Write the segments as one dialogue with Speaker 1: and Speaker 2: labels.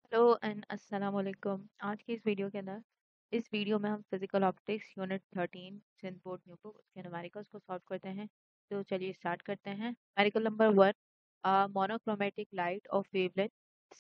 Speaker 1: Hello and अस्सलाम वालेकुम। आज की इस वीडियो में हम physical optics unit 13 Sindh board new book उसके न्यूमेरिकल्स को सॉल्व करते हैं। तो चलिए स्टार्ट करते हैं। Numerical number 1, monochromatic light of wavelength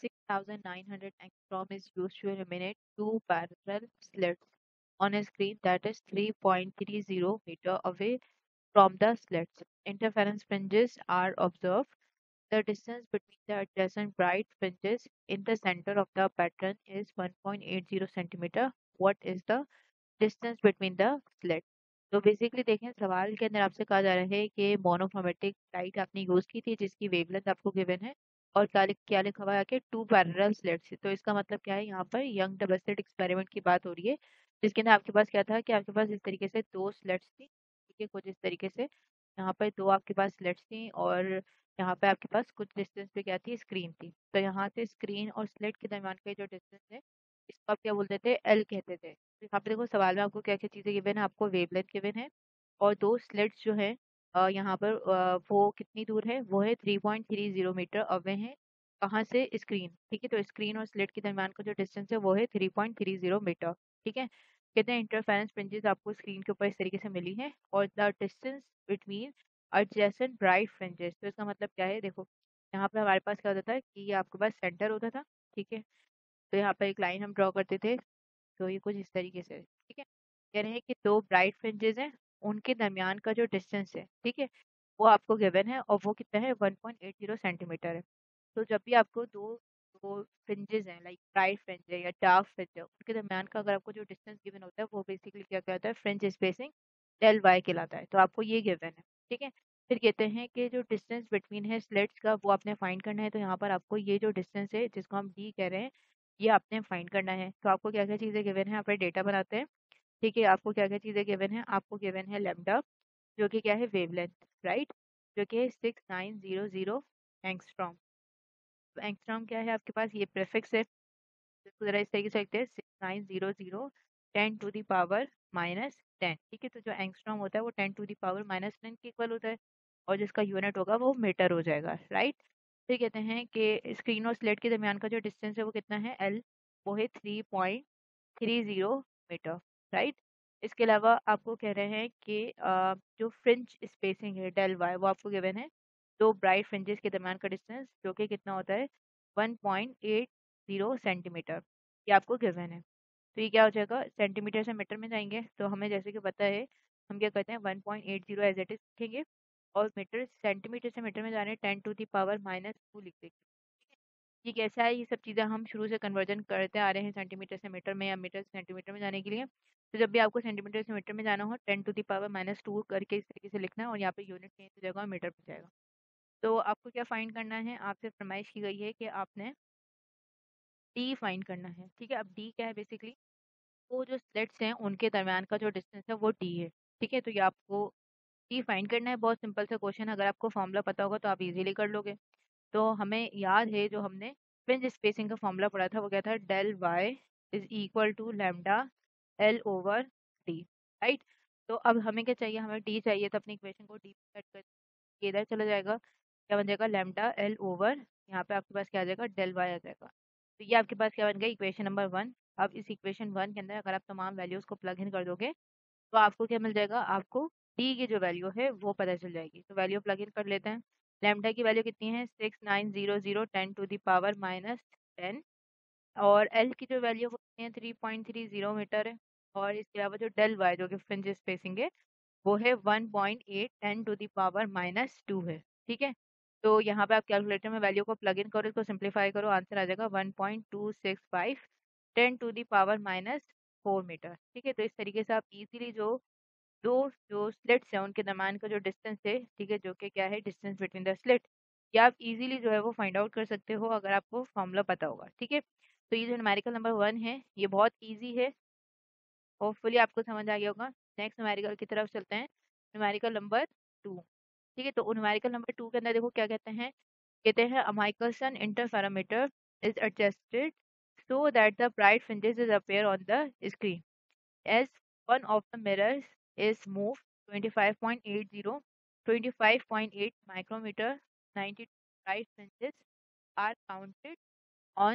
Speaker 1: 6900 angstrom is used to illuminate two parallel slits on a screen that is 3.30 meter away from the slits. Interference fringes are observed. The distance between the adjacent bright fringes in the center of the pattern is 1.80 centimeter. What is the distance between the slits? तो basically देखें, सवाल के अंदर आपसे कहा जा रहा है कि मोनोक्रोमेटिक लाइट आपने यूज की थी जिसकी वेवलेंथ आपको गिवन है, और क्या लिखा हुआ है कि टू पैरेलल स्लिट्स। तो इसका मतलब क्या है, यहाँ पर यंग डबल स्लिट एक्सपेरिमेंट की बात हो रही है, जिसके अंदर आपके पास क्या था कि आपके पास इस तरीके से दो स्लिट्स थी। ठीक है, कुछ इस तरीके से यहाँ पर दो आपके पास स्लिट्स थी, और यहाँ पे आपके पास कुछ डिस्टेंस पे क्या थी, स्क्रीन थी। तो यहाँ से स्क्रीन और स्लिट के दरमियान का जो डिस्टेंस है, इसको आप क्या बोलते थे, एल कहते थे। तो यहाँ पे देखो सवाल में आपको क्या क्या चीजें गिवन है, आपको वेवलेंथ गिवन है, और दो स्लिट्स जो है यहाँ पर वो कितनी दूर है, वो है 3.30 मीटर अवे है। कहाँ से, स्क्रीन। ठीक है, तो स्क्रीन और स्लिट के दरमियान का जो डिस्टेंस है वो है 3.30 मीटर। ठीक है, कहते हैं इंटरफेरेंस फ्रिंजेस आपको स्क्रीन के ऊपर इस तरीके से मिली है, और the distance between adjacent bright fringes. तो इसका मतलब क्या है, देखो यहाँ पे हमारे पास क्या होता था कि ये आपके पास सेंटर होता था। ठीक है, तो यहाँ पर एक लाइन हम ड्रॉ करते थे, तो ये कुछ इस तरीके से। ठीक है, कह रहे हैं कि दो ब्राइट फ्रिंजेस हैं, उनके दरमियान का जो डिस्टेंस है, ठीक है, वो आपको गिवन है, और वो कितना है, 1.80 सेंटीमीटर है। तो जब भी आपको दो दो फ्रिंजेस हैं, लाइक ब्राइट फ्रिंज है या डार्क फ्रिंज है, उनके दरमियान का अगर आपको जो डिस्टेंस गिवन होता है, वो बेसिकली क्या कहलाता है, फ्रिंज स्पेसिंग डेल वाई कहलाता है। तो आपको ये गिवन है। ठीक है, फिर कहते हैं कि जो डिस्टेंस बिटवीन है स्लेट्स का, वो आपने फाइंड करना है। तो यहाँ पर आपको ये जो डिस्टेंस है, जिसको हम डी कह रहे हैं, ये आपने फाइंड करना है। तो आपको क्या क्या चीज़ें गिवन है, यहाँ पर डेटा बनाते हैं। ठीक है, आपको क्या क्या चीज़ें गिवन है, आपको गिवन है लेमडा, जो कि क्या है, वेवलेंथ, राइट, जो कि 6900 एंगस्ट्रॉम। एंगस्ट्रॉम क्या है आपके पास, ये प्रीफिक्स है, इसको जरा इस तरीके से लिखते हैं, 6900 10⁻⁻10। ठीक है, तो जो एंगस्ट्रॉम होता है वो 10⁻⁻10 के इक्वल होता है, और जिसका यूनिट होगा वो मीटर हो जाएगा, राइट। फिर कहते हैं कि स्क्रीन और स्लेट के दरमियान का जो डिस्टेंस है वो कितना है, एल, वो है 3.30 मीटर, राइट। इसके अलावा आपको कह रहे हैं कि जो फ्रिंज स्पेसिंग है डेल वाई, वो आपको गिवन है, दो ब्राइट फ्रिंजेस के दरमियान का डिस्टेंस, जो कि कितना होता है, 1.80 सेंटीमीटर, ये आपको गिवन है। तो ये क्या हो जाएगा, सेंटीमीटर से मीटर में जाएंगे, तो हमें जैसे कि पता है, हम क्या करते हैं, 1.80 एज इट इज लिखेंगे, और मीटर सेंटीमीटर से मीटर में जा रहे हैं, 10⁻⁻2 लिख देंगे। ये कैसा है, ये सब चीज़ें हम शुरू से कन्वर्जन करते आ रहे हैं सेंटीमीटर से मीटर में या मीटर से सेंटीमीटर में जाने के लिए। तो जब भी आपको सेंटीमीटर से मीटर में जाना हो, 10⁻⁻2 करके इस तरीके से लिखना है, और यहाँ पे यूनिट चेंज हो जाएगा और मीटर पे जाएगा। तो आपको क्या फाइंड करना है, आपसे फरमाइश की गई है कि आपने डी फाइंड करना है। ठीक है, अब डी क्या है, बेसिकली वो जो स्लेट्स हैं उनके दरमियान का जो डिस्टेंस है वो डी है। ठीक है, तो ये आपको डी फाइंड करना है। बहुत सिंपल सा क्वेश्चन, अगर आपको फॉर्मूला पता होगा तो आप इजीली कर लोगे। तो हमें याद है, जो हमने फ्रिंज स्पेसिंग का फॉर्मूला पढ़ा था, वो क्या था, del y is equal to lambda L over D, right. तो अब हमें क्या चाहिए, हमें डी चाहिए, तो अपनी इक्वेशन को डी सेट कर के इधर चला जाएगा, क्या बन जाएगा, लेमडा एल ओवर, यहाँ पे आपके पास क्या आ जाएगा, डेल वाई आ जाएगा। तो ये आपके पास क्या बन गया, इक्वेशन नंबर 1। अब इस इक्वेशन 1 के अंदर अगर आप तमाम वैल्यूज को प्लग इन कर दोगे, तो आपको क्या मिल जाएगा, आपको डी की जो वैल्यू है वो पता चल जाएगी। तो वैल्यू प्लग इन कर लेते हैं। लैम्डा की वैल्यू कितनी है, 6900 10⁻⁻10, और एल की जो वैल्यू वो कितनी है, 3.30 मीटर है। और इसके अलावा जो डेल वाई, जो कि फ्रिंज स्पेसिंग है, वो है 1.8 10⁻⁻2 है। ठीक है, तो यहाँ पे आप कैलकुलेटर में वैल्यू को प्लग इन करो, इसको सिंप्लीफाई करो, आंसर आ जाएगा 1.265 10⁻⁴ मीटर। ठीक है, तो इस तरीके से आप इजीली दो जो स्लिट्स हैं उनके दरमियान का जो डिस्टेंस है, ठीक है, जो कि क्या है, डिस्टेंस बिटवीन द स्लिट, या आप इजीली जो है वो फाइंड आउट कर सकते हो अगर आपको फॉर्मूला पता होगा। ठीक है, तो ये जो न्यूमेरिकल नंबर 1 है, ये बहुत इजी है, होपफुली आपको समझ आ गया होगा। नेक्स्ट न्यूमेरिकल की तरफ चलते हैं, न्यूमेरिकल नंबर 2। ठीक है, तो न्यूमेरिकल नंबर 2 के अंदर देखो क्या कहते हैं a Michelson interferometer is adjusted so that the bright fringes appear on the screen. As one of the mirrors is moved 25.80, 25.8 micrometer, 92 bright fringes are counted on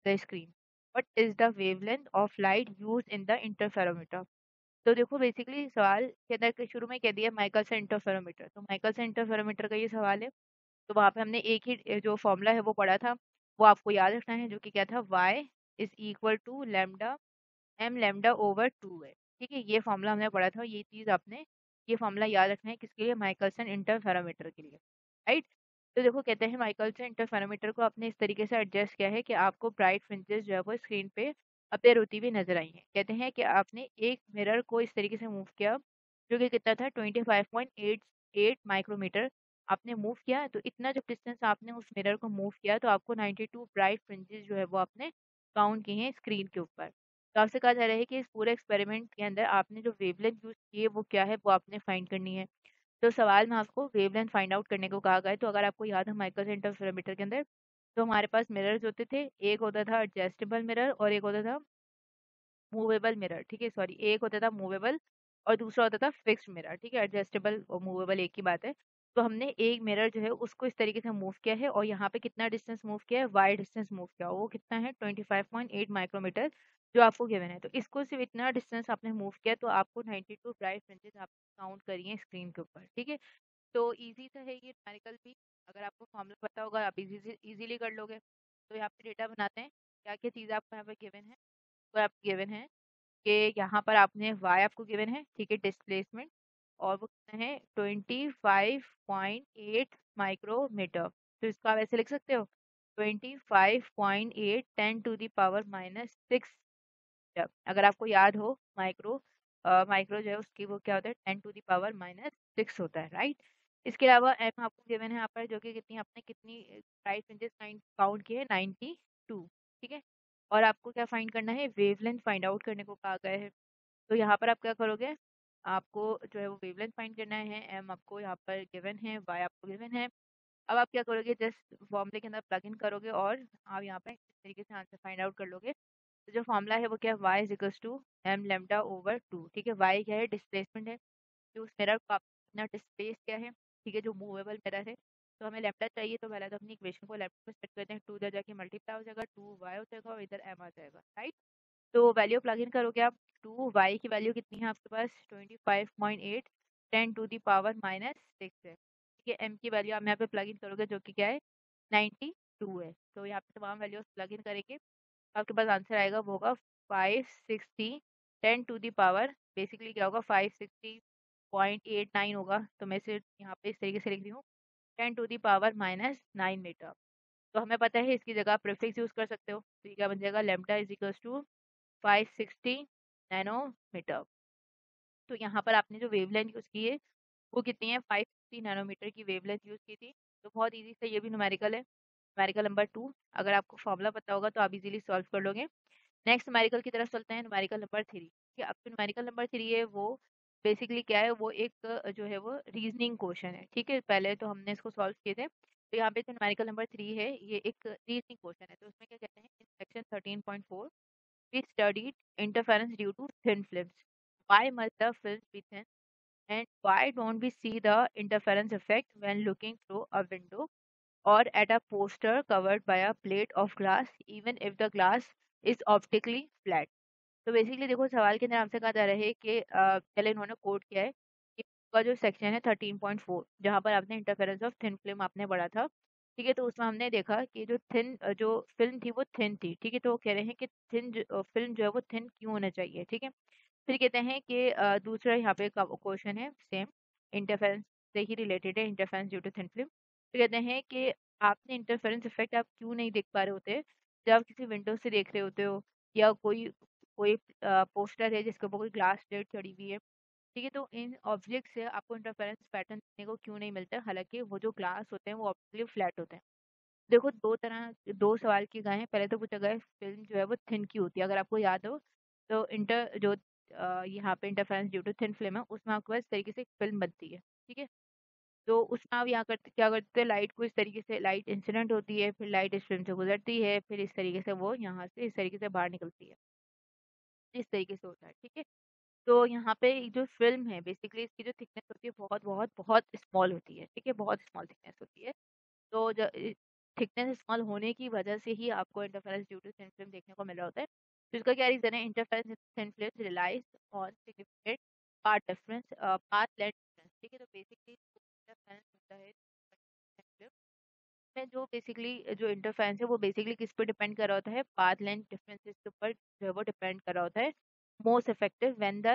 Speaker 1: the screen, what is the wavelength of light used in the interferometer. तो देखो basically सवाल के अंदर के शुरू में कह दिया माइकलसन इंटरफेरोमीटर, तो माइकलसन इंटरफेरोमीटर का ये सवाल है। तो वहां पे हमने एक ही जो फॉर्मूला है वो पढ़ा था, वो आपको याद रखना है, जो कि क्या था, y is equal to lambda M lambda over 2 है। ठीक है, ये फॉर्मूला हमने पढ़ा था, ये चीज आपने ये फॉर्मूला याद रखना है किसके लिए, माइकलसन इंटरफेरोमीटर के लिए, राइट। तो देखो कहते हैं माइकलसन इंटरफेरोमीटर को आपने इस तरीके से एडजस्ट किया है कि आपको ब्राइट फ्रिंजेस जो है वो स्क्रीन पे अपेयर होती हुई नजर आई हैं। कहते हैं कि आपने एक मिरर को इस तरीके से मूव किया, जो कि कितना था 25.88 माइक्रोमीटर आपने मूव किया। तो इतना जब डिस्टेंस आपने उस मिरर को मूव किया तो आपको 92 ब्राइट फ्रिंजेस जो है वो आपने काउंट किए हैं स्क्रीन के ऊपर। तो आपसे कहा जा रहा है कि इस पूरे एक्सपेरिमेंट के अंदर आपने जो वेवलेंथ यूज की है वो क्या है, वो आपने फाइंड करनी है। तो सवाल में आपको वेवलेंथ फाइंड आउट करने को कहा गया है। तो अगर आपको याद है माइकल इंटरफेरोमीटर के अंदर, तो हमारे पास मिरर्स होते थे, एक होता था एडजस्टेबल मिरर और एक होता था मूवेबल मिरर। ठीक है, सॉरी, एक होता था मूवेबल और दूसरा होता था फिक्स्ड मिरर। ठीक है, एडजस्टेबल और मूवेबल एक ही बात है। तो हमने एक मिरर जो है उसको इस तरीके से मूव किया है और यहाँ पे कितना डिस्टेंस मूव किया है, वाई डिस्टेंस मूव किया, वो कितना है 25.8 माइक्रोमीटर जो आपको गिवन है। तो इसको सिर्फ इतना डिस्टेंस आपने मूव किया तो आपको 92 ब्राइट फ्रिंजेस आप काउंट करिए स्क्रीन के ऊपर। ठीक है, तो इजी सा है ये न्यूमेरिकल भी, अगर आपको फॉर्मूला पता होगा आप इजीली कर लोगे। तो यहाँ पे डेटा बनाते हैं, क्या क्या चीज़ आपको यहाँ पे गिवन है। तो आपको गिवन है कि यहाँ पर आपने y आपको गिवन है, ठीक है, डिस्प्लेसमेंट, और वो कितना है 25.8 माइक्रोमीटर। तो इसको आप ऐसे लिख सकते हो 25.8 10⁻⁻⁶। अगर आपको याद हो माइक्रो, माइक्रो जो है उसकी वो क्या होता है 10⁻⁻6 होता है, राइट। इसके अलावा एम आपको गिवन है यहाँ पर, जो कि कितनी आपने कितनी प्राइस इंचेस काउंट किए 92। ठीक है, और आपको क्या फाइंड करना है, वेवलेंथ फाइंड आउट करने को कहा गया है। तो यहाँ पर आप क्या करोगे, आपको जो है वो वेवलेंथ फाइंड करना है, एम आपको यहाँ पर गिवन है, वाई आपको गिवन है। अब आप क्या करोगे, जस्ट फॉर्मूले के अंदर प्लग इन करोगे और आप यहाँ पे इस तरीके से आंसर फाइंड आउट कर लोगे। तो जो फॉर्मूला है वो क्या है, y is equals to M lambda over 2। ठीक है, y क्या है, डिस्प्लेसमेंट है कि उस मिरर को आप इतना डिस्प्लेस क्या है, ठीक है, जो मूवेबल मिरर है। तो हमें लेमडा चाहिए, तो पहले तो अपनी इक्वेशन को लेमडा में सेट करते हैं, 2 इधर जाके मल्टीप्लाई हो जाएगा, 2y हो जाएगा और इधर m आ जाएगा, राइट। तो वैल्यू प्लग इन करोगे आप, 2y की वैल्यू कितनी है आपके पास 25.8 10⁻⁻6 है। ठीक है, m की वैल्यू आप यहाँ पे प्लग इन करोगे जो कि क्या है 92 है। तो यहाँ पे तमाम वैल्यूज प्लग इन करेंगे, आपके पास आंसर आएगा वो होगा 560 10⁻, बेसिकली क्या होगा 560.89 होगा। तो मैं सिर्फ यहाँ पे इस तरीके से लिख रही हूँ 10⁻⁻9 मीटर। तो हमें पता है इसकी जगह प्रीफिक्स यूज कर सकते हो, तो ये क्या बन जाएगा, lambda is equals to 560 nanometre. तो यहाँ पर आपने जो वेवलेंथ यूज की है वो कितनी है, 560 नैनोमीटर की वेवलेंथ यूज की थी। तो बहुत इजी से ये भी न्यूमेरिकल है, न्यूमेरिकल नंबर 2। अगर आपको फॉर्मूला पता होगा तो आप इजीली सॉल्व कर लोगे। नेक्स्ट न्यूमेरिकल की तरफ चलते हैं, न्यूमेरिकल नंबर 3। कि अब जो न्यूमेरिकल नंबर 3 है वो बेसिकली क्या है, वो एक जो है वो रीजनिंग क्वेश्चन है। ठीक है, पहले तो हमने इसको सॉल्व किए थे। तो यहाँ पे जो न्यूमेरिकल नंबर 3 है ये एक रीजनिंग क्वेश्चन है। तो उसमें क्या कहते हैं, in section 13.4 we studied interference due to thin films. Why must the films be thin? And why don't we see the interference effect when looking through a window or at a poster covered by a plate of glass, even if the glass is optically flat? तो basically देखो सवाल के अंदर हमसे कहा जा रहा है कि पहले इन्होंने कोट किया है कि का जो सेक्शन है 13.4, जहाँ पर आपने इंटरफेरेंस ऑफ थिन फिल्म आपने पढ़ा था। ठीक है, तो उसमें हमने देखा कि जो थिन जो फिल्म थी वो थिन थी। ठीक है, तो वो कह रहे हैं कि थिन फिल्म जो है वो थिन क्यों होना चाहिए। ठीक है, फिर कहते हैं कि दूसरा यहाँ पे क्वेश्चन है सेम, इंटरफेरेंस से ही रिलेटेड है, interference due to thin film. तो कहते हैं कि आपने इंटरफेरेंस इफेक्ट आप क्यों नहीं देख पा रहे होते जब आप किसी विंडो से देख रहे होते हो, या कोई कोई पोस्टर है जिसके ऊपर कोई ग्लास प्लेट चढ़ी हुई है। ठीक है, तो इन ऑब्जेक्ट से आपको इंटरफेरेंस पैटर्न देखने को क्यों नहीं मिलता है, हालांकि वो जो ग्लास होते हैं वो ऑब्वियसली फ्लैट होते हैं। देखो दो सवाल किए गए हैं। पहले तो पूछा गया है फिल्म जो है वो थिन की होती है, अगर आपको याद हो। तो इंटर जो यहाँ पे interference due to thin film है उसमें आपके पास इस तरीके से एक फिल्म बनती है। ठीक है, तो उसमें आप यहाँ करते क्या करते हैं, लाइट को इस तरीके से लाइट इंसिडेंट होती है, फिर लाइट इस फिल्म से गुजरती है, फिर इस तरीके से वो यहाँ से इस तरीके से बाहर निकलती है, इस तरीके से होता है। ठीक है, तो यहाँ पे जो फिल्म है बेसिकली इसकी जो थिकनेस होती है बहुत बहुत बहुत स्मॉल होती है। ठीक है, बहुत स्मॉल थिकनेस होती है। तो थिकनेस स्मॉल होने की वजह से ही आपको interference due to thin film देखने को मिल रहा होता है। तो इसका क्या रीजन है? Interference in thin film relies on significant part difference, path length difference. ठीक है, तो बेसिकली इंटरफेरेंस होता है thin film में, जो बेसिकली जो इंटरफेरेंस है वो बेसिकली किस पे डिपेंड कर रहा होता है? पाथ लेंथ डिफरेंसेस के ऊपर जो है वो डिपेंड कर रहा होता है। Most effective when the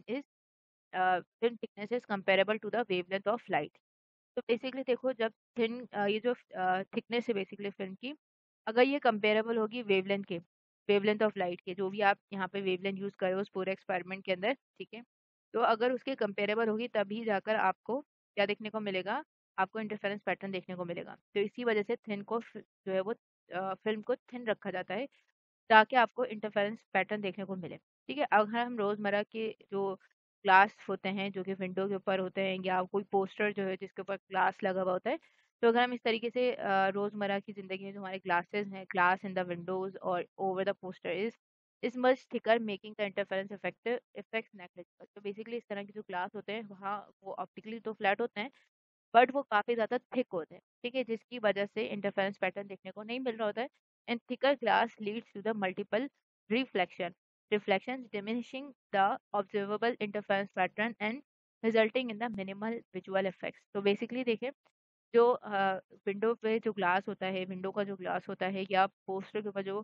Speaker 1: film thickness is comparable to the wavelength of light. तो बेसिकली देखो, जब ये जो थिकनेस है बेसिकली फिल्म की, अगर ये कंपेरेबल होगी वेवलेंथ के, वेवलेंथ ऑफ लाइट के, जो भी आप यहाँ पे वेवलेंथ यूज कर रहे हो उस पूरे एक्सपेरिमेंट के अंदर, ठीक है, तो अगर उसके कंपेरेबल होगी तभी जाकर आपको क्या देखने को मिलेगा? आपको इंटरफेरेंस पैटर्न देखने को मिलेगा। तो इसी वजह से थिन को जो है वो फिल्म को थिन रखा जाता है ताकि आपको इंटरफेरेंस पैटर्न देखने को मिले। ठीक है, अगर हम रोज़मर्रा के जो ग्लास होते हैं जो कि विंडो के ऊपर होते हैं, या कोई पोस्टर जो है जिसके ऊपर ग्लास लगा हुआ होता है, तो अगर हम इस तरीके से रोज़मर्रा की ज़िंदगी में जो हमारे ग्लासेस हैं, ग्लास इन द विंडोज और over the poster is much thicker making the interference effects negligible. तो बेसिकली इस तरह के जो ग्लास होते हैं वहाँ वो ऑप्टिकली तो फ्लैट होते हैं, बट वो काफ़ी ज़्यादा थिक होते हैं। ठीक है, जिसकी वजह से इंटरफेरेंस पैटर्न देखने को नहीं मिल रहा होता है। And thicker glass leads to the multiple reflection reflections diminishing the observable interference pattern and resulting in the minimal visual effects। तो बेसिकली देखिए, जो विंडो पे जो ग्लास होता है, विंडो का जो ग्लास होता है, या पोस्टर के ऊपर जो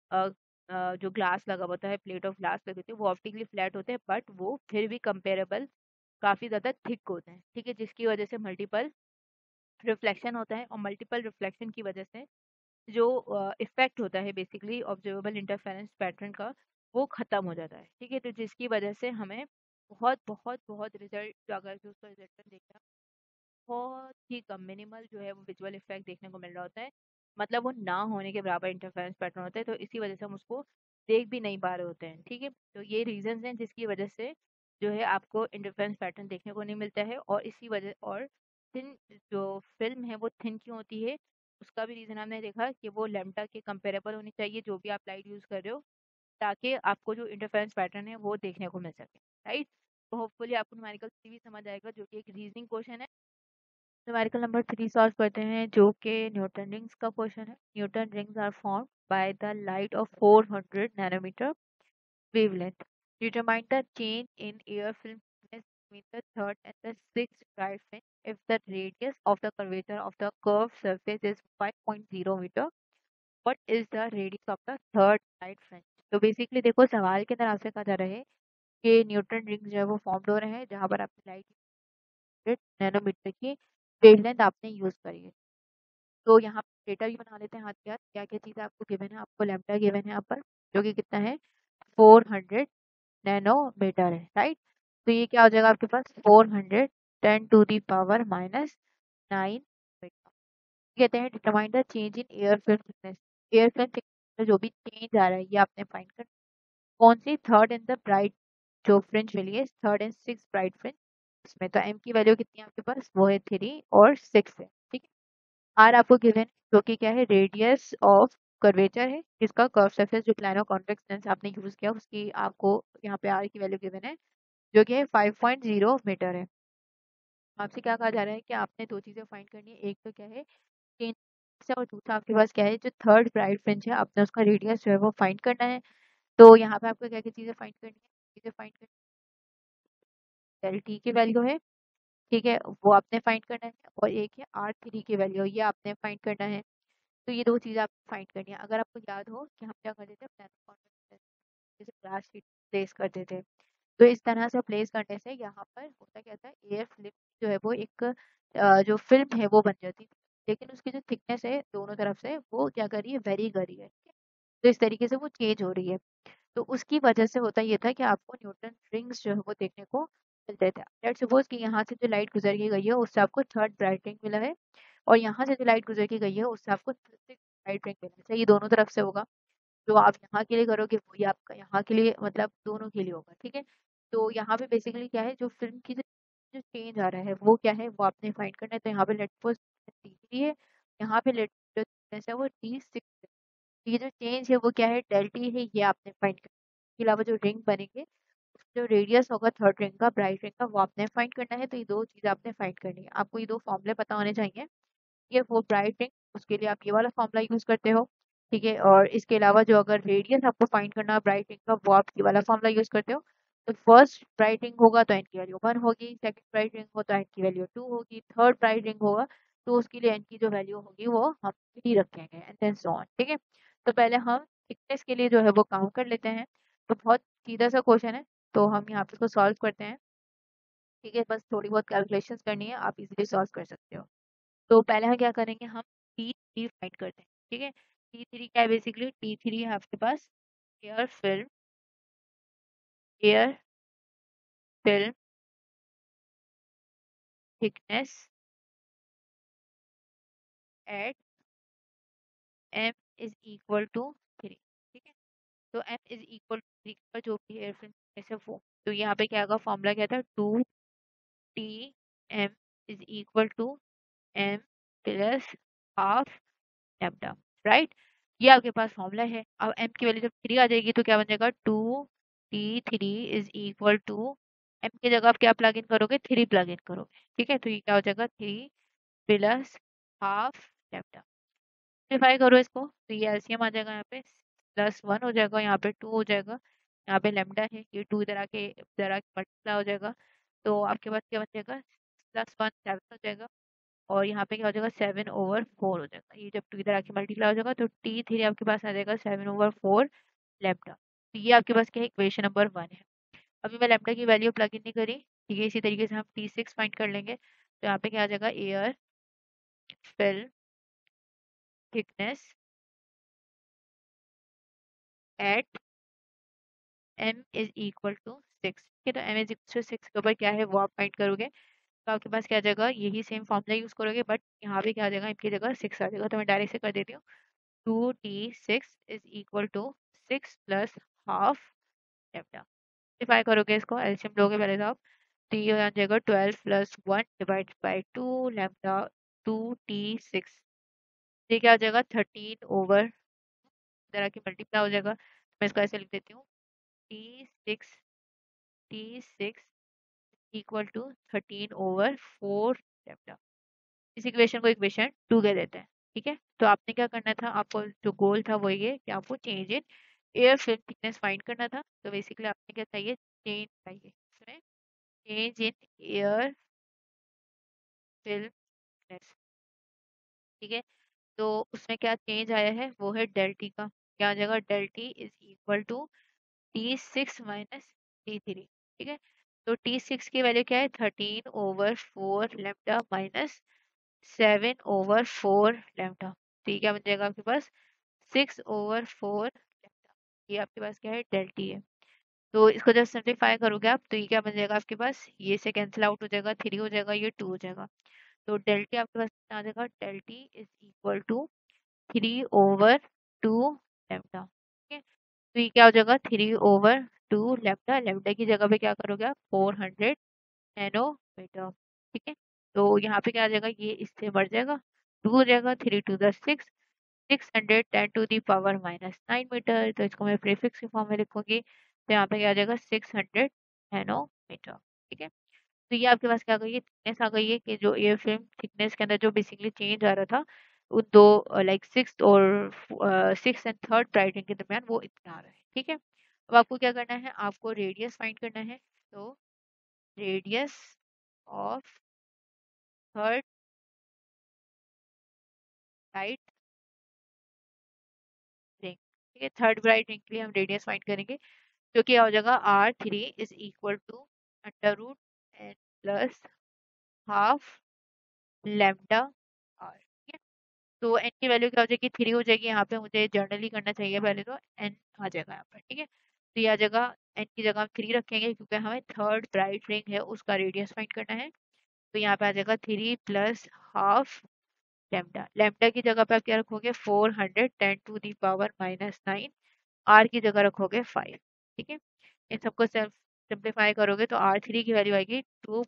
Speaker 1: जो ग्लास लगा होता है, प्लेट ऑफ ग्लास लगी होती है, वो ऑप्टिकली फ्लैट होते हैं, बट वो फिर भी कंपेरेबल काफ़ी ज़्यादा थिक होते हैं। ठीक है, जिसकी वजह से मल्टीपल रिफ्लेक्शन होता है, और मल्टीपल रिफ्लेक्शन की वजह से जो इफेक्ट होता है बेसिकली ऑब्जर्वेबल इंटरफेरेंस पैटर्न का, वो ख़त्म हो जाता है। ठीक है, तो जिसकी वजह से हमें बहुत बहुत बहुत रिजल्ट, अगर जो उसका रिजल्ट देखना, बहुत ही कम मिनिमल जो है वो विजुअल इफेक्ट देखने को मिल रहा होता है। मतलब वो ना होने के बराबर इंटरफेरेंस पैटर्न होता है, तो इसी वजह से हम उसको देख भी नहीं पा रहे होते हैं। ठीक है, तो ये रीजंस हैं जिसकी वजह से जो है आपको इंटरफेरेंस पैटर्न देखने को नहीं मिलता है। और इसी वजह, और थिन जो फिल्म है वो थिन क्यों होती है, उसका भी रीज़न हमने देखा कि वो लैम्डा के कंपेरेबल होनी चाहिए जो भी आप लाइट यूज़ कर रहे हो, ताकि आपको जो इंटरफेरेंस पैटर्न है वो देखने को मिल सके। राइट, तो होपफुली आपको न्यूमेरिकल भी समझ आएगा, जो कि एक रीजनिंग क्वेश्चन है। न्यूमेरिकल नंबर 3 सॉल्व करते हैं, जो कि न्यूटन रिंग्स का क्वेश्चन है। Newton rings are formed by the light of 400 nanometre wavelength. Determine the change in air film thickness between the third and the sixth bright fringe if the radius of the curvature of the curved surface is 5.0 meter. What is the radius of the third bright fringe? तो basically देखो, सवाल के अंदर आपसे कहा जा रहा है कि न्यूटन रिंग जो है वो फॉर्म्ड हो रहे हैं जहाँ पर आपकी लाइट नैनोमीटर की वेवलेंथ आपने यूज करी है। तो यहाँ पे डेटा भी बना लेते हैं हाथ के हाथ। क्या क्या चीज़ें आपको गिवन है? आपको लैम्डा गिवन है यहाँ पर, जो कि कितना है? 400 नैनोमीटर है। राइट, तो ये क्या हो जाएगा आपके पास? 410⁻⁹ कहते हैं determine the change in air film thickness. Air film thickness में जो भी चेंज आ रहा है ये आपने फाइंड कर। कौन सी? थर्ड एंड द ब्राइट जो फ्रिंज मिली है, third and six bright fringe, इसमें तो एम की वैल्यू कितनी है आपके पास? वो है 3 और 6 है। ठीक है, आर आपको गिवन है जो कि क्या है? रेडियस ऑफ कर्वेचर है, जिसका कर्व सरफेस जो प्लान ऑफ कॉन्वेक्स लेंस आपने यूज किया उसकी आपको यहाँ पे आर की वैल्यू गिवन है, जो कि 5.0 मीटर है। आपसे क्या कहा जा रहा है कि आपने दो चीज़ें फाइंड करनी है, एक तो क्या है चेंज, और दूसरा आपके पास क्या है? जो थर्ड ब्राइट फ्रिंज है आपने उसका रेडियस जो है वो फाइंड करना है। तो यहाँ पे आपको क्या क्या चीज़ें फाइंड करनी है? चीज़ें फाइंड करनी, डेल टी की वैल्यू है, ठीक है, वो आपने फाइंड करना है, और एक है आर थ्री की वैल्यू, ये आपने फाइंड करना है। तो ये दो चीज़ें आपको फाइंड करनी है। अगर आपको याद हो कि हम क्या करते थे, प्लान ऑफ कॉन्वेक्स जैसे ग्लास शीट प्लेस करते थे, तो इस तरह से प्लेस करने से यहाँ पर होता क्या था? एयर फिल्म जो है वो एक जो फिल्म है वो बन जाती थी, लेकिन उसकी जो थिकनेस है दोनों तरफ से वो क्या कर रही है? वेरी कर रही है। ठीक है? तो इस तरीके से वो चेंज हो रही है। तो उसकी वजह से होता ये था कि आपको न्यूटन रिंग्स जो है वो देखने को मिलते थे। लेट्स सपोज कि यहाँ से जो लाइट गुजर के गई है उससे आपको थर्ड ब्राइट रिंग मिला है, और यहाँ से जो लाइट गुजर के गई है उससे आपको सिक्स ब्राइट रिंग मिला है। अच्छा, ये दोनों तरफ से होगा, जो आप यहाँ के लिए करोगे वही आपका यहाँ के लिए, मतलब दोनों के लिए होगा। ठीक है, तो यहाँ पे बेसिकली क्या है? जो फिल्म की जो चेंज आ रहा है वो क्या है? वो आपने फाइंड करना है। तो यहाँ पे लेट सपोज टी है, यहाँ पे लेट जो thickness है वो T6 है। ये जो चेंज है वो क्या है? डेल टी है, ये आपने फाइंड करना है। इसके अलावा जो रिंग बनेंगे, जो रेडियस होगा थर्ड रिंग का, ब्राइट रिंग का, वो आपने फाइंड करना है। तो ये दो चीज़ आपने फाइंड करनी है। आपको ये दो फॉर्मूले पता होने चाहिए। ये वो ब्राइट रिंग उसके लिए आप ये वाला फॉर्मूला यूज करते हो। ठीक है, और इसके अलावा जो अगर रेडियस आपको फाइंड करना है ब्राइट रिंग का, वो आप ये वाला फॉर्मूला यूज करते हो। तो फर्स्ट ब्राइट रिंग होगा तो एन की वैल्यू 1 होगी, सेकंड ब्राइट रिंग हो तो एन की वैल्यू 2 होगी, थर्ड ब्राइट रिंग होगा तो उसके लिए एन की जो वैल्यू होगी वो हम 3 रखेंगे, एंड देन सो ऑन। ठीक है, तो पहले हम थिकनेस के लिए जो है वो काउंट कर लेते हैं। तो बहुत सीधा सा क्वेश्चन है, तो हम यहाँ पे इसको सॉल्व करते हैं। ठीक है, बस थोड़ी बहुत कैलकुलेशन करनी है, आप इजीली सॉल्व कर सकते हो। तो पहले हम क्या करेंगे, हम T3 फाइंड करते हैं। ठीक है, T3 क्या है, बेसिकली T3 है आपके पास air film, air film thickness at m is equal to 3। ठीक है, तो m इज इक्वल टू 3 का जो भी एयर फिल्म थिकनेस है वो, तो यहाँ पे क्या होगा, फॉर्मूला क्या था, 2Tm is equal to m plus half lambda. Right, ये आपके पास फॉर्मूला है। अब m की वैल्यू जब 3 आ जाएगी तो क्या बन जाएगा, 2T3 is equal to m की जगह आप क्या प्लग इन करोगे, 3 प्लग इन करोगे। ठीक है, तो ये क्या हो जाएगा, 3 प्लस हाफ लैम्डा। सिंप्लीफाई करो इसको तो ये एलसीएम आ जाएगा, यहाँ पे +1 हो जाएगा, यहाँ पे 2 हो जाएगा, यहाँ पे लैम्डा है, ये 2 इधर आके मल्टीप्लाई हो जाएगा। तो आपके पास क्या बन जाएगा, +1 7 हो जाएगा, और यहाँ पे क्या हो जाएगा, 7/4 हो जाएगा। ये जब 2 इधर आके मल्टीप्लाई हो जाएगा तो T3 आपके पास आ जाएगा 7/4 लैम्डा। तो ये आपके पास क्या है, इक्वेशन नंबर 1 है। अभी मैं लैम्डा की वैल्यू प्लग इन नहीं करी। ठीक है, इसी तरीके से हम T6 फाइंड कर लेंगे। तो यहाँ पे क्या आ जाएगा, air film thickness at m is equal to 6। ठीक है, तो m इज इक्वल टू 6 के ऊपर क्या है वो आप फाइंड करोगे, तो आपके पास क्या आ जाएगा, यही सेम फॉर्मूला यूज करोगे, बट यहाँ पे क्या आ जाएगा, m की जगह 6 आ जाएगा। तो मैं डायरेक्ट से कर देती हूँ, 2T6 is equal to 6 plus half lambda. Simplify करोगे इसको, एलसीएम लोगे पहले तो आप, तो ये आ जाएगा 12 plus 1 divide by 2 lambda 2T6। ये क्या हो जाएगा, 13/, इधर आके मल्टीप्लाई हो जाएगा। मैं इसको ऐसे लिख देती हूँ, T6 इक्वल टू 13/4 लैम्डा। इस इक्वेशन को इक्वेशन 2 कह देते हैं। ठीक है, तो आपने क्या करना था, आपको जो गोल था वो ये कि आपको change in air film thickness find करना था। तो बेसिकली आपने क्या चाहिए, चेंज चाहिए, इसमें change in air film thickness. ठीक है, तो उसमें क्या चेंज आया है, वो है डेल टी का। क्या आ जाएगा, del T is equal to T6 minus T3। ठीक है, तो T6 की वैल्यू क्या है, 13/4 लैम्डा माइनस 7/4 लैम्डा। तो ये क्या बन जाएगा आपके पास, 6/4 लैम्डा। ये आपके पास क्या है, डेल टी है। तो इसको जब सिंप्लीफाई करोगे आप तो ये क्या बन जाएगा आपके पास, ये से कैंसिल आउट हो जाएगा, 3 हो जाएगा, ये 2 हो जाएगा। तो डेल टी आपके पास कितना आ जाएगा, del T is equal to 3/2 lambda. ठीक है, तो ये क्या हो जाएगा, 3/2 लैम्डा। लैम्डा की जगह पे क्या करोगे आप, 400 नैनोमीटर। ठीक है, तो यहाँ पे क्या आ जाएगा, ये इससे बढ़ जाएगा, 2 हो जाएगा, 3 × 2 = 6, 610⁻⁹ मीटर। तो इसको मैं प्रीफिक्स की फॉर्म में लिखूंगी, तो यहाँ पे क्या आ जाएगा, 600 नैनोमीटर। ठीक है, तो ये आपके पास क्या आ गई है, थिकनेस आ गई है, कि जो एयर फिल्म थिकनेस के अंदर जो बेसिकली चेंज आ रहा था उन दो लाइक 6 एंड 3rd ब्राइटिंग के दरमियान, वो इतना आ रहा है। ठीक है, अब आपको क्या करना है, आपको रेडियस फाइंड करना है। तो radius of third bright ring. ठीक है, थर्ड ब्राइट रिंग के लिए हम रेडियस फाइंड करेंगे, जो कि हो जाएगा R3 is equal to √n plus half lambda R. ठीक है, तो n की वैल्यू क्या हो जाएगी, 3 हो जाएगी। यहाँ पे मुझे जर्नली करना चाहिए, पहले तो n आ जाएगा यहाँ पर। ठीक है, तो ये आ जाएगा, n की जगह हम 3 रखेंगे क्योंकि हमें थर्ड ब्राइट रिंग है उसका रेडियस फाइंड करना है। तो यहाँ पे आ जाएगा 3 प्लस हाफ लैम्डा। लैम्डा की जगह पे आप क्या रखोगे, 410⁻⁹ आर की जगह रखोगे 5। ठीक है, इन सबको सेल्फ सिंप्लीफाई करोगे तो R3 की वैल्यू आएगी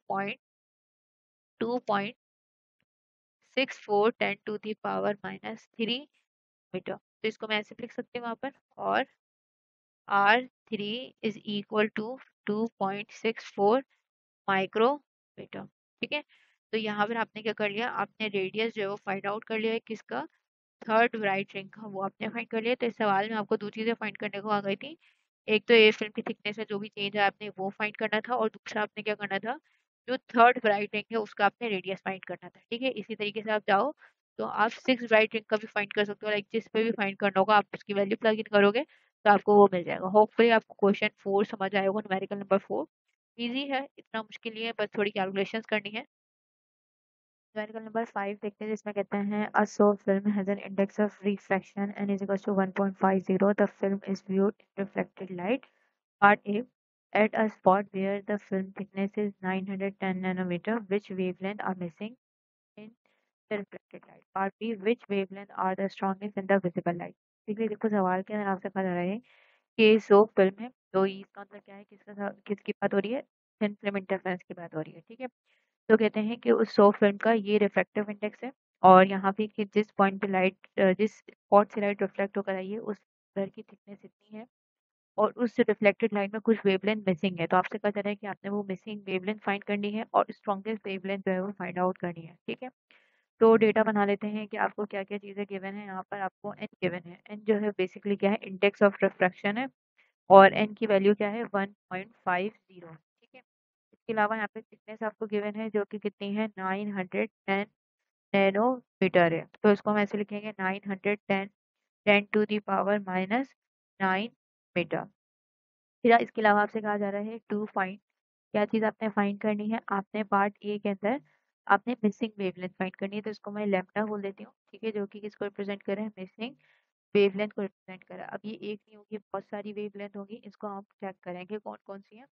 Speaker 1: 2.2.64 10⁻³ मीटर। तो इसको मैं ऐसे लिख सकती हूँ वहां पर, और R3 is equal to 2.64 micrometer. ठीक है, तो यहाँ पर आपने क्या कर लिया, आपने रेडियस जो है वो फाइंड आउट कर लिया है किसका, थर्ड राइट रिंग का, वो आपने फाइंड कर लिया। तो इस सवाल में आपको दो चीजें फाइंड करने को आ गई थी, एक तो ये फिल्म की थिकनेस है जो भी चेंज है आपने वो फाइंड करना था, और दूसरा आपने क्या करना था, जो थर्ड राइट रिंग है उसका आपने रेडियस फाइंड करना था। ठीक है, इसी तरीके से आप जाओ तो आप सिक्स राइट रिंग का भी फाइंड कर सकते हो, लाइक जिस पे भी फाइंड करना होगा आप उसकी वैल्यू प्लग इन करोगे तो आपको वो मिल जाएगा। होपफुली आपको क्वेश्चन 4 समझ आएगा, न्यूमेरिकल नंबर 4 इजी है, इतना मुश्किल नहीं है, बस थोड़ी कैलकुलेशंस करनी है। न्यूमेरिकल नंबर 5 देखते हैं, जिसमें कहते हैं a so film has an index of refraction n is equals to 1.50, the film is viewed in reflected light. Part A. At a spot where the film thickness is 910 nanometer, which wavelength are missing in the reflected light? Part B. Which wavelength are the strongest in the visible light? देखिए, देखो सवाल के अंदर आपसे कहा जा रहा है कि सो फिल्म है, तो इसका मतलब क्या है, किसकी बात हो रही है, थिन फिल्म इंटरफेरेंस की बात हो रही है। ठीक है, तो कहते हैं कि उस सो फिल्म का ये रिफ्रैक्टिव इंडेक्स है, और यहाँ पे कि जिस पॉइंट पे लाइट, जिस स्पॉट से लाइट रिफ्लेक्ट होकर आई है उस कलर की थिकनेस इतनी है, और उस रिफ्लेक्टेड लाइट में कुछ वेवलेंथ मिसिंग है। तो आपसे कहा जा रहा है कि आपने वो मिसिंग वेवलेंथ फाइंड करनी है और स्ट्रॉन्गेस्ट वेवलेंथ जो है वो फाइंड आउट करनी है। ठीक है, तो डेटा बना लेते हैं कि आपको क्या क्या चीज़ें गिवन है। यहाँ पर आपको एन गिवन है, एन जो है बेसिकली क्या है, इंडेक्स ऑफ रिफ्रैक्शन है, और एन की वैल्यू क्या है, 1.50। ठीक है, इसके अलावा यहाँ पे थिकनेस आपको गिवन है जो कि कितनी है, 910 नैनोमीटर है। तो इसको हम ऐसे लिखेंगे 910 10 टू दी पावर -9 मीटर। फिर इसके अलावा आपसे कहा जा रहा है टू फाइंड, क्या चीज़ आपने फाइंड करनी है, आपने पार्ट ए के अंदर आपने मिसिंग वेवलेंथ फाइंड करनी है। तो इसको मैं लैम्डा बोल देती हूँ। ठीक है, जो कि किसको रिप्रेजेंट करे, मिसिंग वेवलेंथ को रिप्रेजेंट करा। अब ये एक नहीं होगी, बहुत सारी वेवलेंथ होगी, इसको हम चेक करेंगे कौन कौन सी है।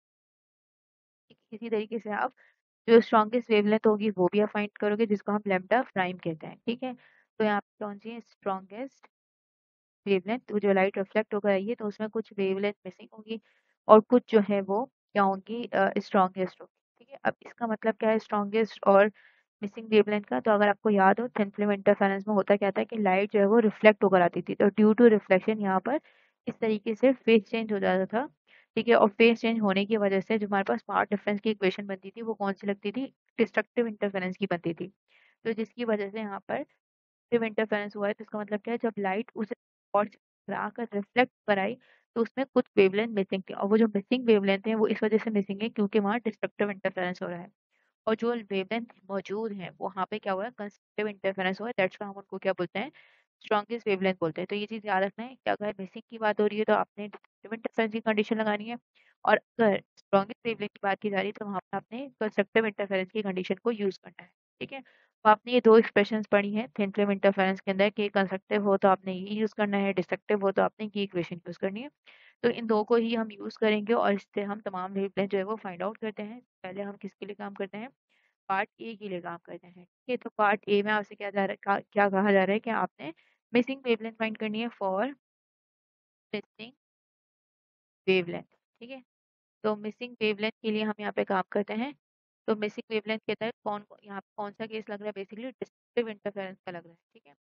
Speaker 1: इसी तरीके से आप जो स्ट्रॉन्गेस्ट वेवलेंथ होगी वो भी आप फाइंड करोगे, जिसको हम लैम्डा प्राइम कहते हैं। ठीक है, तो यहाँ पे कौन सी है, स्ट्रॉन्गेस्ट वेवलेंथ, तो जो लाइट रिफ्लेक्ट होकर आई है तो उसमें कुछ वेवलेंथ मिसिंग होगी, और कुछ जो है वो क्या होंगी, स्ट्रॉन्गेस्ट होगी। ठीक है, अब इसका मतलब क्या है स्ट्रॉन्गेस्ट और मिसिंग वेवलेंथ का, तो अगर आपको याद हो थिन फिल्म इंटरफेरेंस में होता क्या था कि लाइट जो है वो रिफ्लेक्ट होकर आती थी, तो ड्यू टू रिफ्लेक्शन यहाँ पर इस तरीके से फेस चेंज हो जाता था। ठीक है, और फेस चेंज होने की वजह से जो हमारे पास पाथ डिफरेंस की इक्वेशन बनती थी वो कौन सी लगती थी, डिस्ट्रक्टिव इंटरफेरेंस की बनती थी। तो जिसकी वजह से यहाँ पर डिस्ट्रक्टिव इंटरफेरेंस हुआ है, तो इसका मतलब क्या है, जब लाइट उस स्पॉट से टकरा कर रिफ्लेक्ट कर आई तो उसमें कुछ वेवलेंथ मिसिंग थी, और वो जो मिसिंग वेवलेंथ है वो इस वजह से मिसिंग है क्योंकि वहाँ डिस्ट्रक्टिव इंटरफेरेंस हो रहा है, और जो वेवलेंथ मौजूद है वहाँ पे क्या हुआ है, कंस्ट्रक्टिव इंटरफेरेंस हुआ है। दैट्स व्हाई हम उनको क्या बोलते हैं, स्ट्रॉन्गेस्ट वेवलेंथ बोलते हैं। तो ये चीज़ याद रखना है कि अगर मिसिंग की बात हो रही है तो आपने डिस्ट्रक्टिव इंटरफेरेंस की कंडीशन लगानी है, और अगर स्ट्रॉन्गेस्ट वेवलेंथ की बात की जा रही है तो वहाँ पर आपने कंस्ट्रक्टिव इंटरफेरेंस की कंडीशन को यूज करना है। ठीक है, तो आपने ये दो एक्सप्रेशंस पढ़ी हैं थिन फिल्म इंटरफेरेंस के अंदर कि कंस्ट्रक्टिव हो तो आपने ये यूज करना है, डिस्ट्रक्टिव हो तो आपने ये इक्वेशन यूज करनी है। तो इन दो को ही हम यूज करेंगे और इससे हम तमाम वेवलेंथ जो है वो फाइंड आउट करते हैं। पहले हम किसके लिए काम करते हैं, पार्ट ए के लिए काम करते हैं। ठीक है, तो पार्ट ए में आपसे क्या कहा जा रहा है कि आपने मिसिंग वेवलेंथ फाइंड करनी है फॉर मिसिंग वेवलेंथ। ठीक है, तो मिसिंग वेवलेंथ के लिए हम यहाँ पे काम करते हैं। तो मिसिंग वेवलेंथ के तहत यहाँ पे कौन सा केस लग रहा है, बेसिकली डिस्ट्रक्टिव इंटरफेरेंस का लग रहा है। ठीक है,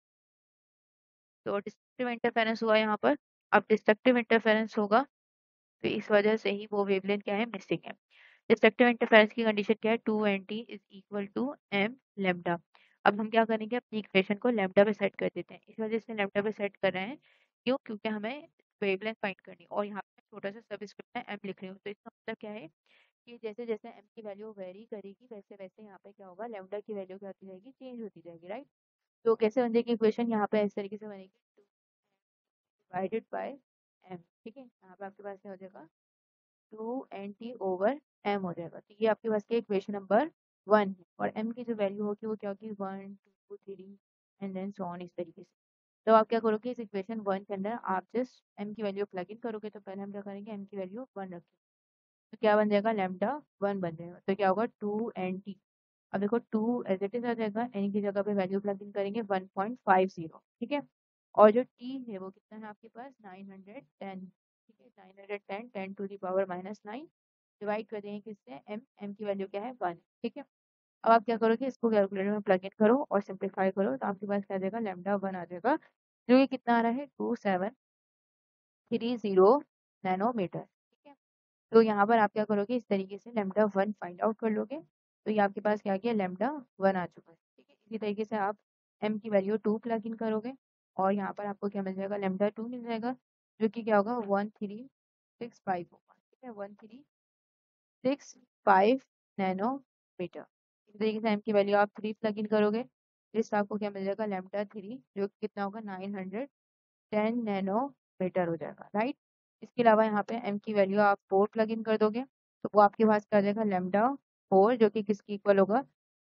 Speaker 1: तो डिस्ट्रक्टिव इंटरफेरेंस हुआ यहाँ पर। अब डिस्ट्रक्टिव इंटरफेरेंस होगा तो इस वजह से ही वो वेवलेंथ क्या है, मिसिंग है। डिस्ट्रक्टिव इंटरफेरेंस की कंडीशन क्या है, 2nt is equal to M lambda. अब हम क्या करेंगे, अपनी इक्वेशन को लेमडा पे सेट कर देते हैं। इस वजह से लेमडा पे सेट कर रहे हैं, क्यों, क्योंकि हमें वेवलेंथ फाइंड करनी है, और यहाँ पे छोटा सा सबस्क्रिप्ट में एम लिख रही हूँ। तो इसका मतलब क्या है कि जैसे जैसे एम की वैल्यू वेरी करेगी वैसे वैसे यहाँ पे क्या होगा, लेमडा की वैल्यू क्या होती जाएगी, चेंज होती जाएगी, राइट। तो कैसे बनेगी इक्वेशन, यहाँ पे इस तरीके से बनेगी, डिवाइडेड बाय एम। ठीक है, यहाँ पे आपके पास क्या हो जाएगा, 2nt/m हो जाएगा। तो ये आपके पास की इक्वेशन नंबर 1 है, और m की जो वैल्यू होगी वो क्या होगी, 1 2 3 एंड देन सो ऑन, इस तरीके से। तो आप क्या करोगे, इस इक्वेशन 1 के अंदर आप जस्ट m की वैल्यू प्लग इन करोगे। तो पहले हम क्या करेंगे, m की वैल्यू 1 रखेंगे, तो क्या बन जाएगा, लैम्डा 1 बन जाएगा। तो क्या होगा, 2nt। अब देखो 2 एज इट इज आ जाएगा, n की जगह पे वैल्यू प्लग इन करेंगे 1.50। ठीक है, और जो t है वो कितना है आपके पास, 910। ठीक है, 910 10 टू दी पावर -9 डिवाइड कर देंगे किससे, m, m की वैल्यू क्या है, 1। ठीक है, अब आप क्या करोगे, इसको कैलकुलेटर में प्लग इन करो और सिंप्लीफाई करो, तो आपके पास क्या आ जाएगा, लैम्डा 1 आ जाएगा, जो ये कितना आ रहा है, 2730 नैनोमीटर। ठीक है, तो यहाँ पर आप क्या करोगे, इस तरीके से लैम्डा 1 फाइंड आउट कर लोगे। तो ये आपके पास क्या आ गया, लैम्डा 1 आ चुका है। ठीक है, इसी तरीके से आप m की वैल्यू 2 प्लग इन करोगे और यहाँ पर आपको क्या मिल जाएगा, लैम्डा 2 मिल जाएगा, जो कि क्या होगा 1365 होगा। ठीक है, 1365 नैनोमीटर। इसी तरीके से m की वैल्यू आप 3 प्लग इन करोगे, इससे आपको क्या मिल जाएगा, लैम्डा 3, जो कि कितना होगा 910 नैनोमीटर हो जाएगा। राइट, इसके अलावा यहाँ पे m की वैल्यू आप 4 प्लग इन कर दोगे तो वो आपके पास क्या आ जाएगा, लैम्डा 4, जो कि किसकी इक्वल होगा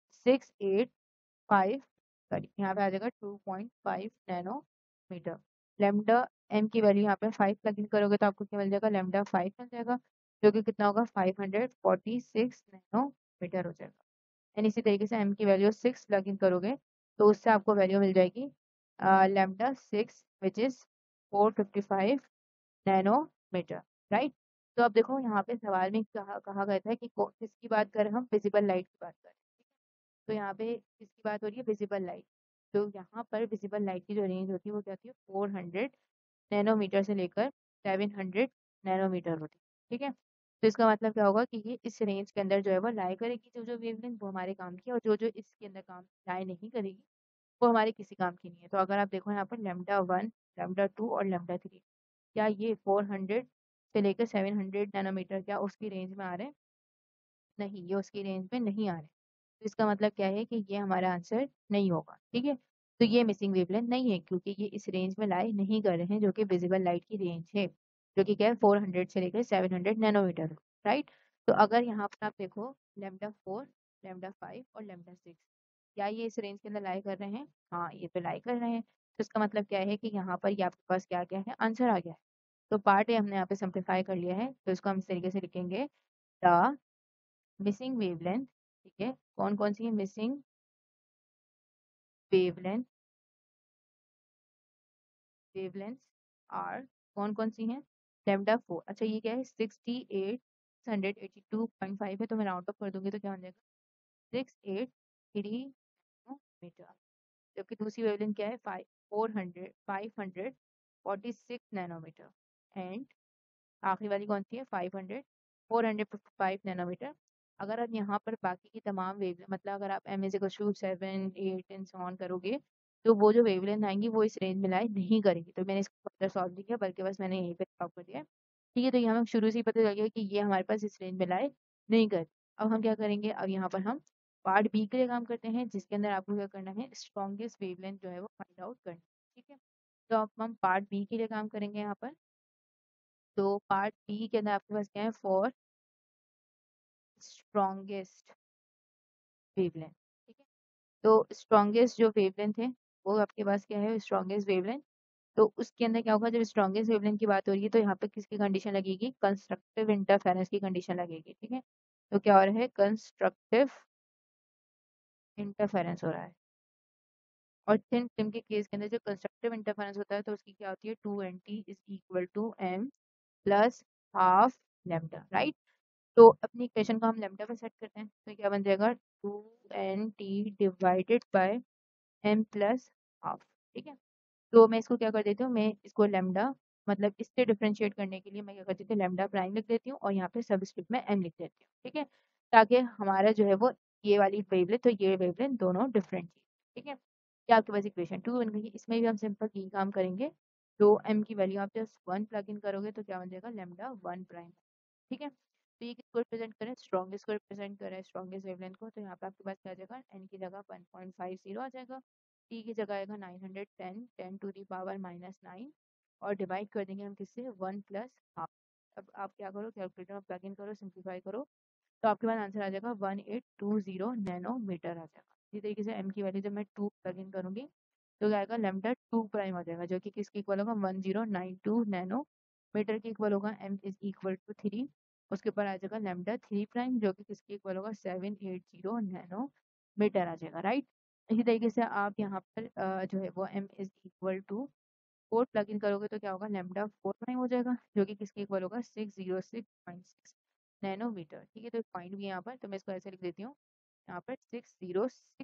Speaker 1: 685, सॉरी यहाँ पे आ जाएगा 2.5 नैनोमीटर। लैम्डा m की वैल्यू यहाँ पे 5 प्लग इन करोगे तो आपको क्या मिल जाएगा, लैम्डा 5 मिल जाएगा, जो कि कितना होगा 546 नैनोमीटर हो जाएगा। एंड इसी तरीके से m की वैल्यू 6 प्लग इन करोगे तो उससे आपको वैल्यू मिल जाएगी lambda 6 which is 455 nanometre. Right, तो अब देखो यहाँ पे सवाल में कहा गया था कि किसकी बात करें, हम विजिबल लाइट की बात करें। तो यहाँ पे किसकी बात हो रही है, विजिबल लाइट। तो यहाँ पर विजिबल लाइट की जो रेंज होती है वो क्या होती है, 400 नैनोमीटर से लेकर 700 नैनोमीटर होती है। ठीक है, तो इसका मतलब क्या होगा कि ये इस रेंज के अंदर जो है वो लाई करेगी, जो जो वेवलेंथ वो हमारे काम की है, और जो जो इसके अंदर काम लाई नहीं करेगी वो हमारे किसी काम की नहीं है। तो अगर आप देखो यहाँ पर लैम्डा 1, लैम्डा 2 और लैम्डा 3, क्या ये 400 से लेकर 700 नैनोमीटर क्या उसकी रेंज में आ रहे हैं? नहीं, ये उसकी रेंज में नहीं आ रहे। तो इसका मतलब क्या है कि ये हमारा आंसर नहीं होगा। ठीक है, तो ये मिसिंग वेवलेंथ नहीं है क्योंकि ये इस रेंज में लाई नहीं कर रहे हैं, जो कि विजिबल लाइट की रेंज है, जो कि क्या है 400 से लेकर 700 नैनोमीटर। राइट, तो अगर यहाँ पर आप देखो लैम्डा 4, लैम्डा 5 और लैम्डा 6, क्या ये इस रेंज के अंदर लाई कर रहे हैं? हाँ, ये तो लाई कर रहे हैं। तो इसका मतलब क्या है कि यहाँ पर ये आपके पास क्या क्या है, आंसर आ गया है। तो पार्ट ए हमने यहाँ पे सिंप्लीफाई कर लिया है, तो इसको हम इस तरीके से लिखेंगे, द मिसिंग वेवलेंथ। ठीक है, कौन कौन सी है मिसिंग वेवलेंथ, वेवलेंथ आर कौन कौन सी हैं, लैम्डा 4, अच्छा ये क्या है 68,682.5 है, तो मैं राउंड अप कर दूंगी तो क्या हो जाएगा 683 मीटर। जबकि दूसरी वेवलेंथ क्या है 546 नैनोमीटर। एंड आखिरी वाली कौन सी है 455 नैनोमीटर। अगर आप यहाँ पर बाकी की तमाम वेव मतलब अगर आप M is 7, 8 and so on करोगे तो वो जो वेवलेंथ आएंगी वो इस रेंज में लाई नहीं करेगी। तो मैंने इसको फर्दर सॉल्व नहीं किया बल्कि बस मैंने यहीं पे सॉल्व कर दिया है। ठीक है, तो ये हमें शुरू से ही पता चल गया कि ये हमारे पास इस रेंज में लाई नहीं कर। अब हम क्या करेंगे, अब यहाँ पर हम पार्ट बी के लिए काम करते हैं, जिसके अंदर आपको क्या करना है, स्ट्रॉन्गेस्ट वेवलेंथ जो है वो फाइंड आउट करना है। ठीक है, तो अब हम पार्ट बी के लिए काम करेंगे यहाँ पर। तो पार्ट बी के अंदर आपके पास क्या है, फॉर स्ट्रॉन्गेस्ट वेवलेंथ। ठीक है, तो स्ट्रॉन्गेस्ट जो वेवलेंथ है वो आपके पास क्या है, स्ट्रॉन्गेस्ट वेवलेंथ। तो उसके अंदर क्या होगा, जब स्ट्रॉन्गेस्ट वेवलेंथ की बात हो रही है तो यहाँ पे किसकी कंडीशन लगेगी, कंस्ट्रक्टिव इंटरफेरेंस की कंडीशन लगेगी। ठीक है, तो क्या हो रहा है, कंस्ट्रक्टिव इंटरफेरेंस हो रहा है। और थिन फिल्म के केस के अंदर जो कंस्ट्रक्टिव इंटरफेरेंस होता है तो उसकी क्या होती है, 2nt is equal to m plus half lambda. Right, तो अपनी इक्वेशन को हम लैम्डा पे सेट करते हैं तो क्या बन जाएगा 2nt divided by m plus half. ठीक है, तो मैं इसको क्या कर देती हूँ, मैं इसको लैम्डा मतलब इससे डिफरेंशिएट करने के लिए मैं क्या कर देती हूँ, लैम्डा प्राइम लिख देती हूँ और यहाँ पे सबस्क्रिप्ट में m लिख देती हूँ। ठीक है, ताकि हमारा जो है वो ये वाली वेवलेंथ तो ये वेवलेंथ दोनों डिफरेंट थी। ठीक है, क्या आपके पास इक्वेशन 2 बन गई। इसमें भी हम सिंपल यही काम करेंगे, तो m की वैल्यू आप जस्ट 1 प्लग इन करोगे तो क्या बन जाएगा, लैम्डा 1 प्राइम। ठीक है, तो ये किसको रिप्रेजेंट करें, स्ट्रॉन्गेस्ट को रिप्रेजेंट करें, स्ट्रॉन्गेस्ट वेवलेंथ को। तो यहाँ पे आपके पास क्या आ जाएगा, n की जगह 1.50 आ जाएगा, t की जगह आएगा 910, 10 टू दी पावर -9 और डिवाइड कर देंगे हम किससे, 1 प्लस हाफ। अब आप क्या करो, कैलकुलेटर में प्लग इन करो, सिंप्लीफाई करो, तो आपके पास आंसर आ जाएगा 1820 नैनोमीटर आ जाएगा। इसी तरीके से m की वैल्यू जब मैं 2 प्लग इन करूंगी तो क्या आएगा, लैम्डा 2 प्राइम आ जाएगा, जो कि किसके इक्वल होगा 1092 नैनोमीटर के इक्वल होगा। m इज इक्वल टू 3, उसके ऊपर आ जाएगा लैम्डा 3 प्राइम, जो कि किसके इक्वल होगा 780 नैनोमीटर आ जाएगा। राइट, इसी तरीके से आप यहाँ पर जो है वो m is equal to 4 plug in करोगे तो क्या होगा, लैम्डा 4 प्राइम हो जाएगा, जो कि किसके इक्वल होगा 606.6 नैनोमीटर। ठीक है, तो एक पॉइंट भी है यहाँ पर, तो मैं इसको ऐसे लिख देती हूँ यहाँ पर 606।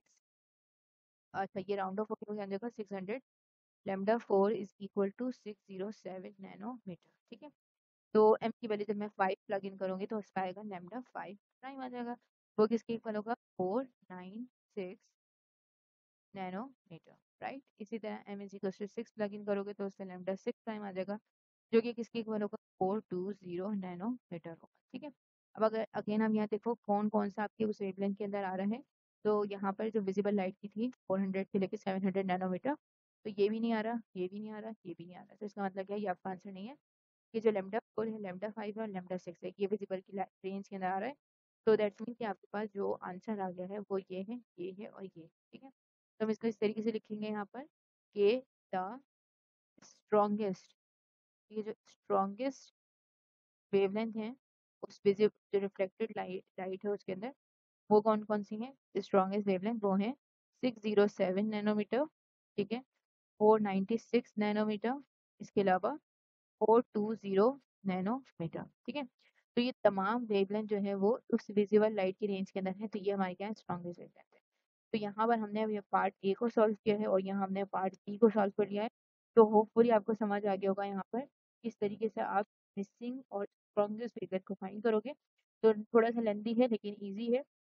Speaker 1: अच्छा, ये राउंड ऑफ होकर हो जाएगा 600, lambda 4 is equal to 607 nanometre. ठीक है, तो m की वैल्यू जब मैं 5 प्लग इन करूंगी तो उस पर आएगा लैम्डा 5 प्राइम आ जाएगा। वो किसके इक्वल होगा 496 नैनोमीटर, राइट। इसी तरह m is equal to 6 plug in करोगे तो उससे लैम्डा 6 प्राइम आ जाएगा, जो कि किसके इक्वल होगा 420 नैनोमीटर होगा, ठीक है। अब अगर अगेन हम यहाँ देखो कौन कौन सा आपके उस वेवलेंथ के अंदर आ रहा है, तो यहाँ पर जो विजिबल लाइट की थी 400 से लेकर 700 नैनोमीटर, तो ये भी नहीं आ रहा, ये भी नहीं आ रहा, ये भी नहीं आ रहा, तो इसका मतलब क्या है, ये आपका आंसर नहीं है। ये जो लैम्डा 4 है, लैम्डा 5 है और लैम्डा 6 है, ये विजिबल की रेंज के अंदर आ रहा है। तो दैट मीन कि आपके पास जो आंसर आ गया है वो ये है और ये, ठीक है। तो हम इसको इस तरीके से लिखेंगे यहाँ पर कि द स्ट्रॉन्गेस्ट, ये जो स्ट्रॉन्गेस्ट वेवलेंथ है उस जो रिफ्लेक्टेड लाइट है उसके अंदर, वो कौन कौन सी है, स्ट्रॉन्गेस्ट वेवलेंथ वो है 607 नैनोमीटर, ठीक है, 496 नैनोमीटर, इसके अलावा 420 नैनोमीटर, ठीक है। तो ये तमाम वेवलेंथ जो है वो उस विजिबल लाइट की रेंज के अंदर है, तो ये हमारे क्या है, स्ट्रॉन्गेस्ट वेवलेंथ है। तो यहाँ पर हमने अभी पार्ट ए को सॉल्व किया है और यहाँ हमने पार्ट बी को सॉल्व कर लिया है। तो होपफुली आपको समझ आ गया होगा यहाँ पर किस तरीके से आप मिसिंग और स्ट्रॉन्गेस्ट वेवलेंथ को फाइंड करोगे। तो थोड़ा सा लेंदी है लेकिन ईजी है।